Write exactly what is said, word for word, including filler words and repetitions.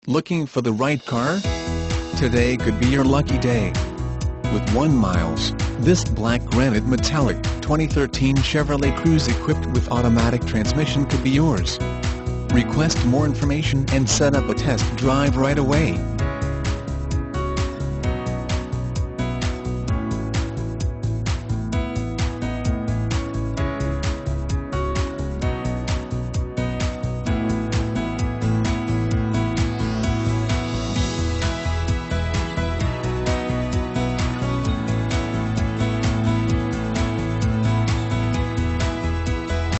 Looking for the right car? Today could be your lucky day. With one miles, this black granite metallic twenty thirteen Chevrolet Cruze equipped with automatic transmission could be yours. Request more information and set up a test drive right away.